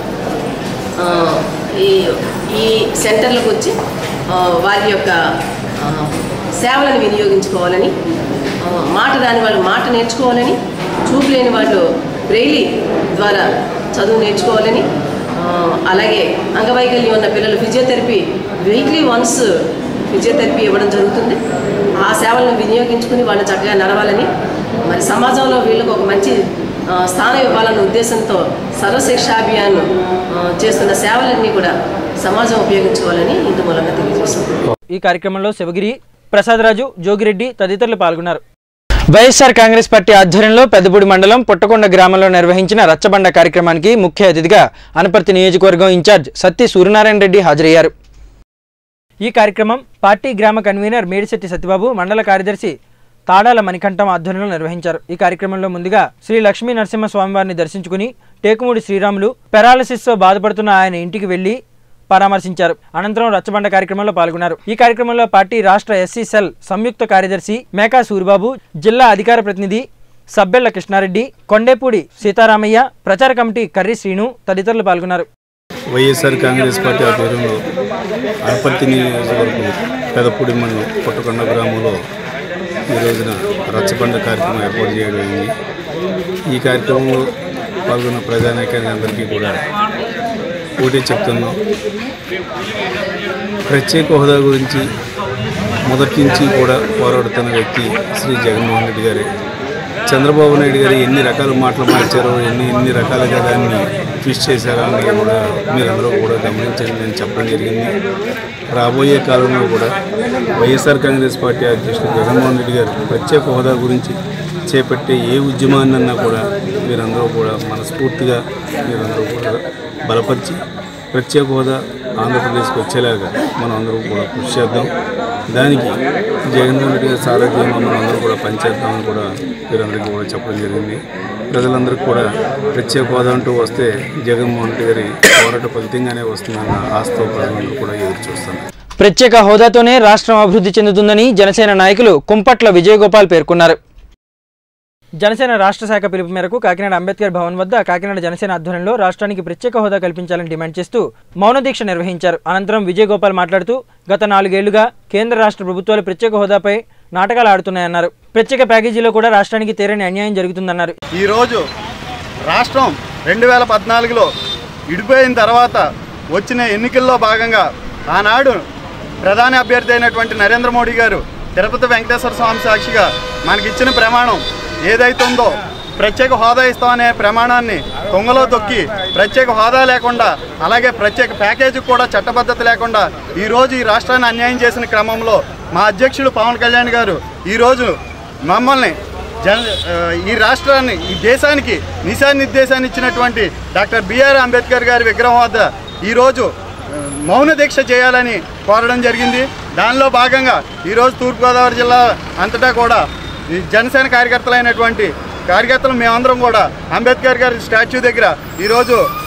ఈ ఈ సెంటర్లకు వచ్చి వారి యొక్క సేవలను వినియోగించుకోవాలని, మాట రాని వాళ్ళు మాట నేర్చుకోవాలని, చూపు లేని వాళ్ళు బ్రెయిలీ ద్వారా చదువు నేర్చుకోవాలని, అలాగే అంగవైకల్యం ఉన్న పిల్లలు ఫిజియోథెరపీ వీక్లీ వన్స్ ఫిజియోథెరపీ ఇవ్వడం జరుగుతుంది. ఆ సేవలను వినియోగించుకుని వాళ్ళు చక్కగా నడవాలని, మరి సమాజంలో వీళ్ళకు ఒక మంచి స్థానం ఇవ్వాలన్న ఉద్దేశంతో సర్వశిక్షాభియాన్ చేస్తున్న సేవలన్నీ కూడా సమాజం ఉపయోగించుకోవాలని ఇందు మూలంగా తెలియజేస్తుంది. ఈ కార్యక్రమంలో శివగిరి, ప్రసాదరాజు, జోగిరెడ్డి తదితరులు పాల్గొన్నారు. వైఎస్ఆర్ కాంగ్రెస్ పార్టీ ఆధ్వర్యంలో పెద్దపూడి మండలం పుట్టకొండ గ్రామంలో నిర్వహించిన రచ్చబండ కార్యక్రమానికి ముఖ్య అతిథిగా అనపర్తి నియోజకవర్గం ఇన్ఛార్జ్ సత్తి సూర్యనారాయణ రెడ్డి హాజరయ్యారు. ఈ కార్యక్రమం పార్టీ గ్రామ కన్వీనర్ మేడిశెట్టి సత్యబాబు, మండల కార్యదర్శి తాడాల మణికంఠం ఆధ్వర్యంలో నిర్వహించారు. ఈ కార్యక్రమంలో ముందుగా శ్రీ లక్ష్మీ నరసింహ స్వామివారిని దర్శించుకుని టేకుమూడి శ్రీరాములు పెరాలసిస్తో బాధపడుతున్న ఆయన ఇంటికి వెళ్లి పరామర్శించారు. అనంతరం రచ్చబండ కార్యక్రమంలో పాల్గొన్నారు. ఈ కార్యక్రమంలో పార్టీ రాష్ట్ర ఎస్సీ సెల్ సంయుక్త కార్యదర్శి మేకా సూరిబాబు, జిల్లా అధికార ప్రతినిధి సబ్బెళ్ల కృష్ణారెడ్డి, కొండేపూడి సీతారామయ్య, ప్రచార కమిటీ కర్రి శ్రీను తదితరులు పాల్గొన్నారు. వైఎస్ఆర్ కాంగ్రెస్ పార్టీ ఆధ్వర్యంలో అనపర్తి నియోజకవర్గం పెదపూడి మండలం పుట్టకొండ గ్రామంలో ఈ రోజున రచ్చబండ కార్యక్రమం ఏర్పాటు చేయడం అయింది. ఈ కార్యక్రమంలో పాల్గొన్న ప్రజానాయకులందరికీ అందరికీ కూడా ఒకటే చెప్తున్నాం, ప్రత్యేక హోదా గురించి మొదటి నుంచి కూడా పోరాడుతున్న వ్యక్తి శ్రీ జగన్మోహన్ రెడ్డి గారే. చంద్రబాబు నాయుడు గారు ఎన్ని రకాల మాటలు మార్చారో, ఎన్ని ఎన్ని రకాలుగా దాన్ని ట్విస్ట్ చేశారో అని కూడా మీరందరూ కూడా గమనించండి నేను చెప్పడం జరిగింది. రాబోయే కాలంలో కూడా వైఎస్ఆర్ కాంగ్రెస్ పార్టీ అధ్యక్షుడు జగన్మోహన్ రెడ్డి గారు ప్రత్యేక హోదా గురించి చేపట్టే ఏ ఉద్యమాన్నన్నా కూడా మీరందరూ కూడా మనస్ఫూర్తిగా మీరందరూ కూడా బలపరిచి ప్రత్యేక హోదా ఆంధ్రప్రదేశ్కి వచ్చేలాగా మనం అందరూ కూడా కృషి చేద్దాం. దానికి జగన్మోహన్ రెడ్డి గారి సారథ్యంలో మనం అందరూ కూడా పనిచేద్దామని కూడా మీరందరికీ కూడా చెప్పడం జరిగింది. ప్రజలందరికీ కూడా ప్రత్యేక హోదా అంటూ వస్తే జగన్మోహన్ రెడ్డి గారి పోరాట ఫలితంగానే వస్తుందన్న ఆశతో ప్రజలందరూ కూడా ఎదురు చూస్తున్నారు. ప్రత్యేక హోదాతోనే రాష్ట్రం అభివృద్ధి చెందుతుందని జనసేన నాయకులు కుంపట్ల విజయగోపాల్ పేర్కొన్నారు. జనసేన రాష్ట్ర శాఖ పిలుపు మేరకు కాకినాడ అంబేద్కర్ భవన్ వద్ద కాకినాడ జనసేన ఆధ్వర్యంలో రాష్ట్రానికి ప్రత్యేక హోదా కల్పించాలని డిమాండ్ చేస్తూ మౌన దీక్ష నిర్వహించారు. అనంతరం విజయగోపాల్ మాట్లాడుతూ గత నాలుగేళ్లుగా కేంద్ర రాష్ట్ర ప్రభుత్వాలు ప్రత్యేక హోదాపై నాటకాలు ఆడుతున్నాయన్నారు. ప్రత్యేక ప్యాకేజీలో కూడా రాష్ట్రానికి తీరని అన్యాయం జరుగుతుందన్నారు. ఈరోజు రాష్ట్రం రెండు వేల పద్నాలుగులో విడిపోయిన తర్వాత వచ్చిన ఎన్నికల్లో భాగంగా ఆనాడు ప్రధాని అభ్యర్థి అయినటువంటి నరేంద్ర మోడీ గారు తిరుపతి వెంకటేశ్వర స్వామి సాక్షిగా మనకిచ్చిన ప్రమాణం ఏదైతే ఉందో ప్రత్యేక హోదా ఇస్తామనే ప్రమాణాన్ని కొంగలో తొక్కి ప్రత్యేక హోదా లేకుండా అలాగే ప్రత్యేక ప్యాకేజీకి కూడా చట్టబద్ధత లేకుండా ఈరోజు ఈ రాష్ట్రాన్ని అన్యాయం చేసిన క్రమంలో మా అధ్యక్షుడు పవన్ కళ్యాణ్ గారు ఈరోజు మమ్మల్ని జన ఈ రాష్ట్రాన్ని ఈ దేశానికి దిశానిర్దేశాన్ని ఇచ్చినటువంటి డాక్టర్ బిఆర్ అంబేద్కర్ గారి విగ్రహం వద్ద ఈరోజు మౌన దీక్ష చేయాలని కోరడం జరిగింది. దానిలో భాగంగా ఈరోజు తూర్పుగోదావరి జిల్లా అంతటా కూడా ఈ జనసేన కార్యకర్తలైనటువంటి కార్యకర్తలు మేమందరం కూడా అంబేద్కర్ గారి స్టాచ్యూ దగ్గర ఈరోజు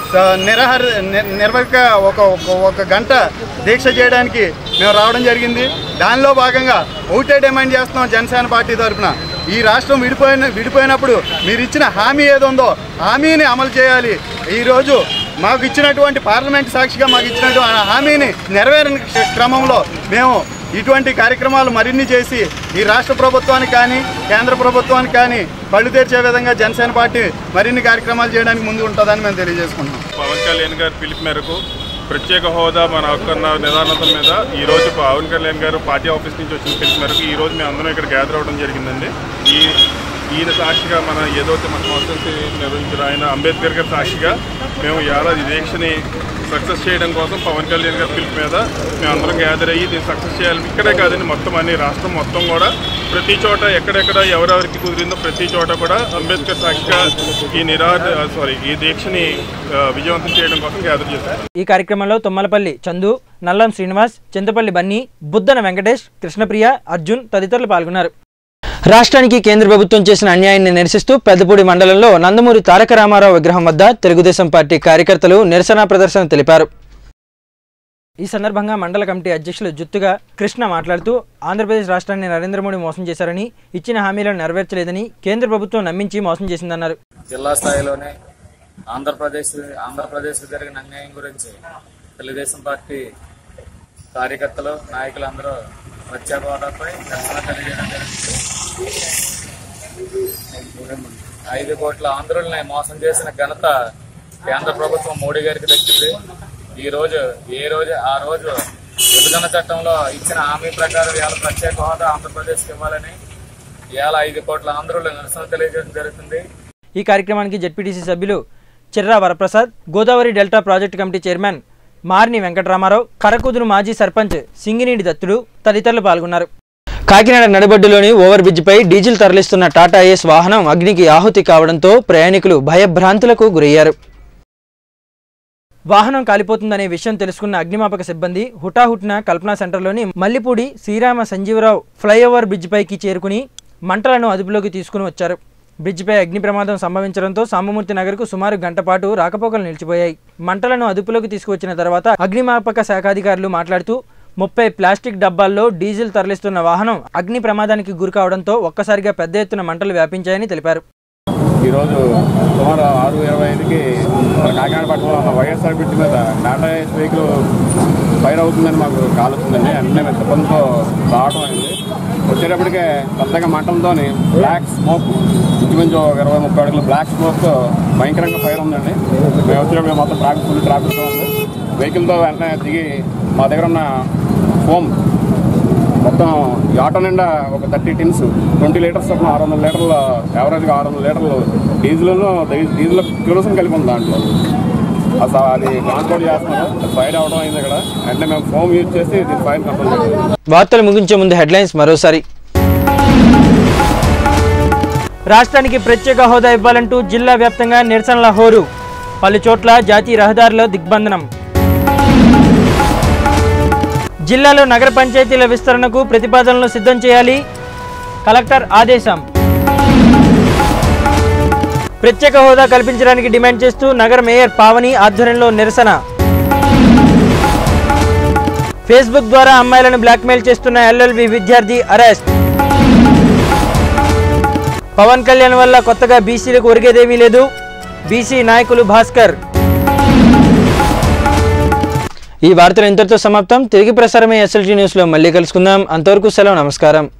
నిరాహార నిర్వక ఒక ఒక గంట దీక్ష చేయడానికి మేము రావడం జరిగింది. దానిలో భాగంగా ఒకటే డిమాండ్ చేస్తున్నాం జనసేన పార్టీ తరఫున, ఈ రాష్ట్రం విడిపోయిన విడిపోయినప్పుడు మీరు ఇచ్చిన హామీ ఏదుందో హామీని అమలు చేయాలి. ఈరోజు మాకు ఇచ్చినటువంటి పార్లమెంట్ సాక్షిగా మాకు ఇచ్చినటువంటి హామీని నెరవేరని క్రమంలో మేము ఇటువంటి కార్యక్రమాలు మరిన్ని చేసి ఈ రాష్ట్ర ప్రభుత్వానికి కానీ కేంద్ర ప్రభుత్వానికి కానీ కళ్ళు తెరిచే విధంగా జనసేన పార్టీ మరిన్ని కార్యక్రమాలు చేయడానికి ముందు ఉంటుందని మేము తెలియజేసుకుంటున్నాం. పవన్ కళ్యాణ్ గారి పిలుపు మేరకు ప్రత్యేక హోదా మన హక్కున్న నిదానతల మీద ఈరోజు పవన్ కళ్యాణ్ గారు పార్టీ ఆఫీస్ నుంచి వచ్చిన పిలుపు మేరకు ఈరోజు మేము అందరం ఇక్కడ గ్యాదర్ అవ్వడం జరిగిందండి. ఈ ఈయన సాక్షిగా మన ఏదైతే మన సంస్కృతి నిర్వహించిన ఆయన అంబేద్కర్ గారి సాక్షిగా మేము ఏడాది దీక్షని సక్సెస్ చేయడం కోసం పవన్ కళ్యాణ్ గారి పిలుపు మీద మేము అందరం గ్యాదర్ అయ్యి దీన్ని సక్సెస్ చేయాలి. ఇక్కడే కాదండి, మొత్తం అన్ని రాష్ట్రం మొత్తం కూడా ప్రతి చోట ఎక్కడెక్కడ ఎవరెవరికి కుదిరిందో ప్రతి చోట కూడా అంబేద్కర్ సాక్షిగా ఈ నిరాహార సారీ ఈ దీక్షని విజయవంతం చేయడం కోసం గ్యాదర్ చేశారు. ఈ కార్యక్రమంలో తుమ్మలపల్లి చందు, నల్లం శ్రీనివాస్, చింతపల్లి బన్నీ, బుద్దన వెంకటేష్, కృష్ణప్రియ, అర్జున్ తదితరులు పాల్గొన్నారు. రాష్ట్రానికి కేంద్ర ప్రభుత్వం చేసిన అన్యాయాన్ని నిరసిస్తూ పెద్దపూడి మండలంలో నందమూరి తారక రామారావు విగ్రహం వద్ద తెలుగుదేశం పార్టీ కార్యకర్తలు నిరసన ప్రదర్శన తెలిపారు. ఈ సందర్భంగా మండల కమిటీ అధ్యక్షులు జుత్తుగా కృష్ణ మాట్లాడుతూ ఆంధ్రప్రదేశ్ రాష్ట్రాన్ని నరేంద్ర మోడీ మోసం చేశారని, ఇచ్చిన హామీలను నెరవేర్చలేదని కేంద్ర ప్రభుత్వం నమ్మించి మోసం చేసిందన్నారు. జిల్లా స్థాయిలోనే ఆంధ్రప్రదేశ్ ఆంధ్రప్రదేశ్ జరిగిన అన్యాయం గురించి తెలుగుదేశం పార్టీ కార్యకర్తలు నాయకులందరూ ప్రత్యేక హోదాపై నిరసన తెలియజేయడం జరిగింది. ఐదు కోట్ల ఆంధ్రుల్ని మోసం చేసిన ఘనత కేంద్ర ప్రభుత్వం మోడీ గారికి దక్కింది. ఈ రోజు ఏ రోజు ఆ రోజు విభజన చట్టంలో ఇచ్చిన హామీ ప్రకారం ఇవాళ ప్రత్యేక హోదా ఆంధ్రప్రదేశ్కి ఇవ్వాలని ఇవాళ ఐదు కోట్ల ఆంధ్రులు నిరసన తెలియజేయడం జరుగుతుంది. ఈ కార్యక్రమానికి జెడ్పీటీసీ సభ్యులు Chirra Varaprasad, Godavari delta project committee chairman Marni Venkataramarao, Karakuduru మాజీ సర్పంచ్ సింగినీడి దత్తుడు తదితరులు పాల్గొన్నారు. కాకినాడ నడిబొడ్డులోని ఓవర్ బ్రిడ్జిపై డీజిల్ తరలిస్తున్న టాటా ఏస్ వాహనం అగ్నికి ఆహుతి కావడంతో ప్రయాణికులు భయభ్రాంతులకు గురయ్యారు. వాహనం కాలిపోతుందనే విషయం తెలుసుకున్న అగ్నిమాపక సిబ్బంది హుటాహుటిన కల్పనా సెంటర్లోని మల్లిపూడి శ్రీరామ సంజీవరావు ఫ్లైఓవర్ బ్రిడ్జిపైకి చేరుకుని మంటలను అదుపులోకి తీసుకుని వచ్చారు. బ్రిడ్జిపై అగ్ని ప్రమాదం సంభవించడంతో సాంబమూర్తి నగర్కు సుమారు గంట పాటు రాకపోకలు నిలిచిపోయాయి. మంటలను అదుపులోకి తీసుకువచ్చిన తర్వాత అగ్నిమాపక శాఖాధికారులు మాట్లాడుతూ ముప్పై ప్లాస్టిక్ డబ్బాల్లో డీజిల్ తరలిస్తున్న వాహనం అగ్ని ప్రమాదానికి గురికావడంతో ఒక్కసారిగా పెద్ద ఎత్తున మంటలు వ్యాపించాయని తెలిపారు. ఈరోజు సుమారు ఆరు ఇరవై ఐదుకి కాకినాడ పట్టణంలో ఉన్న వైఎస్ఆర్ బ్రిడ్జ్ మీద టాటా ఏస్ వెహికల్ ఫైర్ అవుతుందని మాకు కాల్ వచ్చిందండి. అన్నీ మెత్తపంతో రావడం అయింది. వచ్చేటప్పటికే పెద్దగా మంటలతో బ్లాక్ స్మోక్ ఇంచుమించు ఇరవై ముప్పై అడుగులు బ్లాక్ స్మోక్తో భయంకరంగా ఫైర్ ఉందండి. మేము వచ్చేటప్పుడు మొత్తం ట్రాఫిక్ ఫుల్ ట్రాఫిక్తో ఉంది. వెహికల్తో వెంటనే దిగి మా దగ్గర ఉన్న ఫోమ్ మొత్తం ఈ ఆటో నిండా ఒక థర్టీ టిన్స్ ట్వంటీ లీటర్స్ చొప్పున ఆరు వందల లీటర్ల యావరేజ్గా ఆరు వందల లీటర్లు డీజిల్లో డీజిల్ కిరోసిన్ కలిపి ఉంది దాంట్లో. అసలు అది ట్రాన్స్పోర్ట్ చేస్తున్నారు. ఫైర్ అవడం అయింది ఇక్కడ. అంటే మేము ఫోమ్ యూజ్ చేసి దీన్ని ఫైర్ కంట్రోల్ చేయాలి. వార్తలు ముగించే ముందు హెడ్లైన్స్ మరోసారి. రాష్ట్రానికి ప్రత్యేక హోదా ఇవ్వాలంటూ జిల్లా వ్యాప్తంగా నిరసనల హోరు. పలు చోట్ల జాతీయ రహదారుల దిగ్బంధనం. జిల్లాలో నగర పంచాయతీల విస్తరణకు ప్రతిపాదనలు సిద్ధం చేయాలి, కలెక్టర్ ఆదేశం. ప్రత్యేక హోదా కల్పించడానికి డిమాండ్ చేస్తూ నగర మేయర్ పావని ఆధ్వర్యంలో నిరసన. ఫేస్బుక్ ద్వారా అమ్మాయిలను బ్లాక్మెయిల్ చేస్తున్న ఎల్ఎల్బి విద్యార్థి అరెస్ట్. పవన్ కళ్యాణ్ వల్ల కొత్తగా బీసీలకు ఒరిగేదేమీ లేదు, బీసీ నాయకులు భాస్కర్. ఈ వార్తలు ఇంతటితో సమాప్తం. తిరిగి ప్రసారమే ఎస్ఎల్టీ న్యూస్లో మళ్ళీ కలుసుకుందాం. అంతవరకు సెలవు, నమస్కారం.